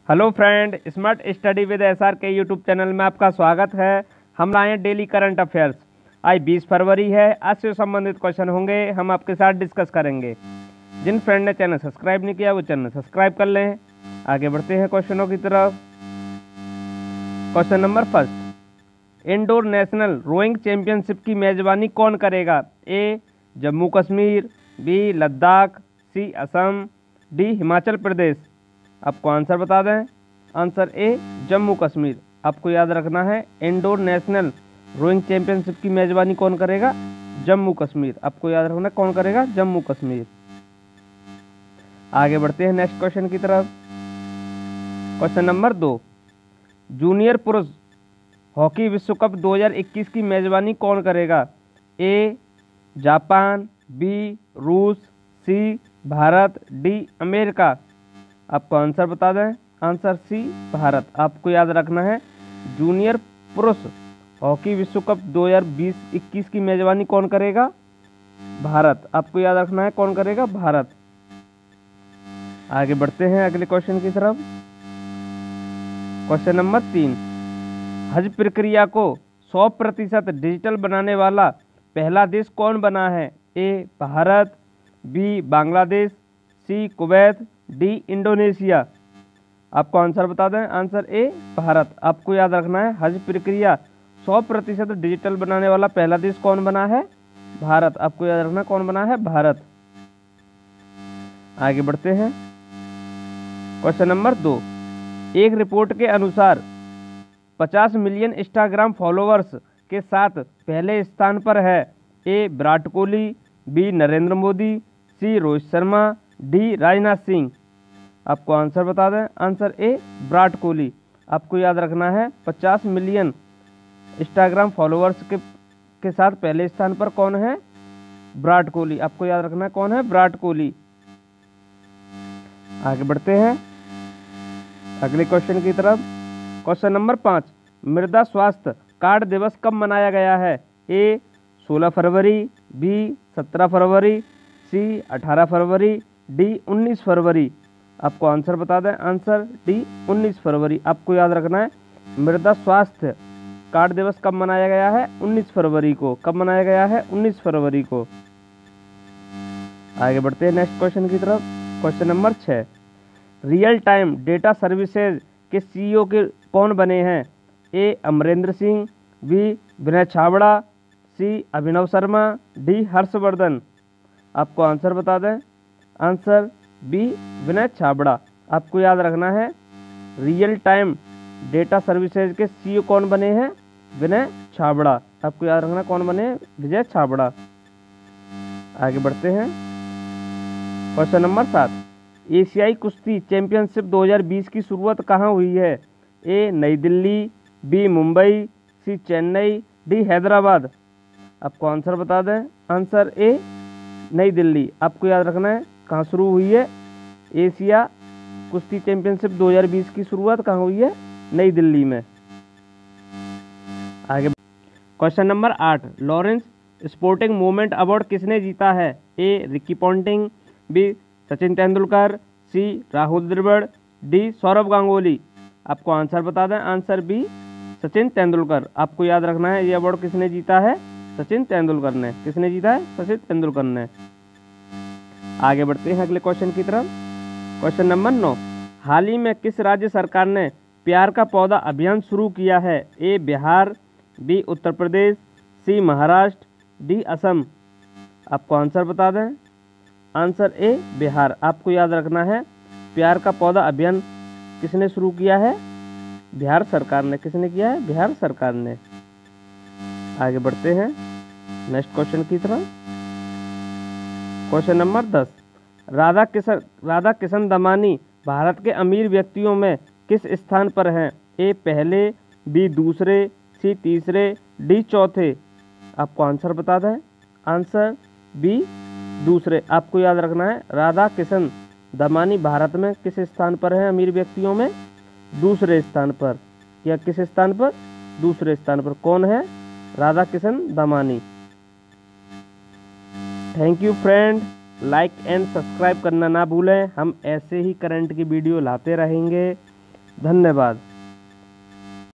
Hello friend, smart study with SR के YouTube channel में आपका स्वागत है। हम लाए हैं डेली करंट अफेयर्स। आज 20 फरवरी है। आज से संबंधित क्वेश्चन होंगे, हम आपके साथ डिस्कस करेंगे। जिन फ्रेंड ने चैनल सब्सक्राइब नहीं किया वो चैनल सब्सक्राइब कर लें। आगे बढ़ते हैं क्वेश्चनों की तरफ। Question number first, indoor national rowing championship की मेजबानी कौन करेगा? A Jammu Kashmir, B Ladakh, C Assam, D Himachal Pradesh. आपको आंसर बता दें। Answer A Jammu Kashmir. आपको याद रखना है, इंडोर नेशनल रोइंग चैंपियनशिप की मेजबानी कौन करेगा? जम्मू कश्मीर। आपको याद रखना कौन करेगा? जम्मू कश्मीर। आगे बढ़ते हैं नेक्स्ट क्वेश्चन की तरफ। क्वेश्चन नंबर 2, जूनियर पुरुष हॉकी विश्व कप 2021 की मेजबानी कौन करेगा? ए जापान, बी रूस, सी भारत, डी अमेरिका। आपको आंसर बता दें। Answer C Bharat. आपको याद रखना है, जूनियर पुरुष हॉकी विश्व कप 2020-21 की मेजबानी कौन करेगा? भारत। आपको याद रखना है कौन करेगा? भारत। आगे बढ़ते हैं अगले क्वेश्चन की तरफ। क्वेश्चन नंबर 3, हज प्रक्रिया को 100% डिजिटल बनाने वाला पहला देश कौन बना है? A Bharat, B Bangladesh, C Kuwait, D Indonesia. आपको आंसर बता दें। Answer A Bharat. आपको याद रखना है, हज प्रक्रिया 100% डिजिटल बनाने वाला पहला देश कौन बना है? भारत। आपको याद रखना कौन बना है? भारत। आगे बढ़ते हैं। क्वेश्चन नंबर 2, एक रिपोर्ट के अनुसार 50 मिलियन इंस्टाग्राम फॉलोअर्स के साथ पहले स्थान पर है। A Virat Kohli, B Narendra Modi, C Rohit Sharma, D Rajnath Singh. आपको आंसर बता दें। Answer A Virat Kohli. आपको याद रखना है, 50 मिलियन इंस्टाग्राम फॉलोअर्स के साथ पहले स्थान पर कौन है? विराट कोहली। आपको याद रखना है कौन है? विराट कोहली। आगे बढ़ते हैं अगले क्वेश्चन की तरफ। क्वेश्चन नंबर 5, मृदा स्वास्थ्य कार्ड दिवस कब मनाया गया है? ए 16 फरवरी, बी 17 फरवरी, सी 18 फरवरी, डी 19 फरवरी। आपको आंसर बता दें। आंसर डी 19 फरवरी। आपको याद रखना है, मृदा स्वास्थ्य कार्ड दिवस कब मनाया गया है? 19 फरवरी को। कब मनाया गया है? 19 फरवरी को। आगे बढ़ते हैं नेक्स्ट क्वेश्चन की तरफ। Question number 6, real time data services के सीईओ के कौन बने हैं? A Amrendra Singh, B Vinay Chhabra, C Abhinav Sharma, D Harshvardhan. आपको आंसर बता दें। Answer B Vinay Chhabra. आपको याद रखना है, रियल टाइम डेटा सर्विसेज के सीईओ कौन बने हैं? विनय छाबड़ा। आपको याद रखना कौन बने हैं? विजय छाबड़ा। आगे बढ़ते हैं। क्वेश्चन नंबर 7, एशियाई कुश्ती चैंपियनशिप 2020 की शुरुआत कहाँ हुई है? A New Delhi, B Mumbai, C Chennai, D Hyderabad. आपको आंसर बता दें। आंसर ए नई दिल्ली। आपको याद रखना है कहाँ शुरू हुई है? एशिया कुश्ती चैंपियनशिप 2020 की शुरुआत कहाँ हुई है? नई दिल्ली में। आगे question number 8, Laureus sporting movement award किसने जीता है? A Ricky Ponting, B Sachin Tendulkar, C Rahul Dravid, D Sourav Ganguly. आपको आंसर बता दें। Answer B Sachin Tendulkar. आपको याद रखना है, ये अवार्ड किसने जीता है? सचिन तेंदुलकर ने। किसने जीता है? सचिन तेंदुलकर ने। आगे बढ़ते हैं अगले क्वेश्चन की तरफ। क्वेश्चन नंबर 9, हाल ही में किस राज्य सरकार ने प्यार का पौधा अभियान शुरू किया है? A Bihar, B Uttar Pradesh, C Maharashtra, D Assam. आपको आंसर बता दें। Answer A Bihar. आपको याद रखना है, प्यार का पौधा अभियान किसने शुरू किया है? बिहार सरकार ने। किसने किया है? बिहार सरकार ने। आगे बढ़ते हैं नेक्स्ट क्वेश्चन की तरफ। क्वेश्चन नंबर 10, राधा किशन दमानी भारत के अमीर व्यक्तियों में किस स्थान पर हैं? ए पहले, बी दूसरे, सी तीसरे, डी चौथे। आपको आंसर बता दें। आंसर बी दूसरे। आपको याद रखना है, राधा किशन दमानी भारत में किस स्थान पर है अमीर व्यक्तियों में? दूसरे स्थान पर। या किस स्थान पर? दूसरे स्थान पर। कौन है? Radha Kishan Damani. Thank you friend. Like and subscribe करना ना भूलें। हम ऐसे ही करंट की वीडियो लाते रहेंगे। धन्यवाद।